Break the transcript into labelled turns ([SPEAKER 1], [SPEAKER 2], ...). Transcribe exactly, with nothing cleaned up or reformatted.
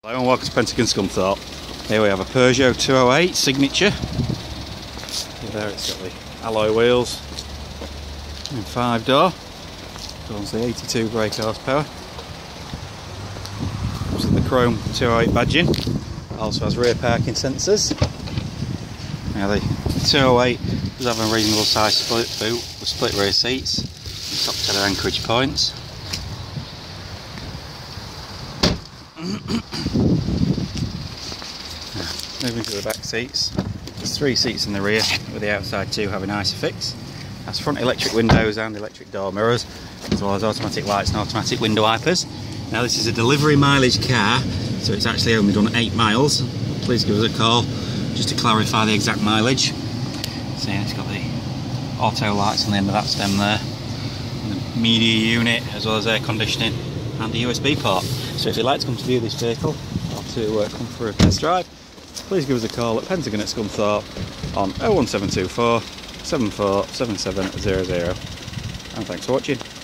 [SPEAKER 1] Hello and welcome to Pentagon Scunthorpe. Here we have a Peugeot two oh eight Signature. There it's got the alloy wheels and five door. Comes the eighty-two brake horsepower. Comes with the chrome two oh eight badging. Also has rear parking sensors. Now the two oh eight does have a reasonable size split boot with split rear seats and top tether anchorage points. Moving to the back seats, there's three seats in the rear with the outside two having ISOFIX. That's front electric windows and electric door mirrors, as well as automatic lights and automatic window wipers. Now this is a delivery mileage car, so it's actually only done eight miles. Please give us a call just to clarify the exact mileage. So yeah, it's got the auto lights on the end of that stem there, and the media unit, as well as air conditioning and the U S B port. So if you'd like to come to view this vehicle or to uh, come for a test drive, please give us a call at Pentagon at Scunthorpe on oh one seven two four, seven four seven seven zero zero. And thanks for watching.